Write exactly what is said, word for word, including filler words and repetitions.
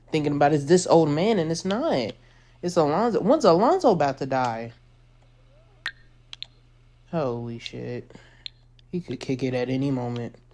thinking about is this old man, and it's not. It's Alonzo. When's Alonzo about to die? Holy shit. He could kick it at any moment.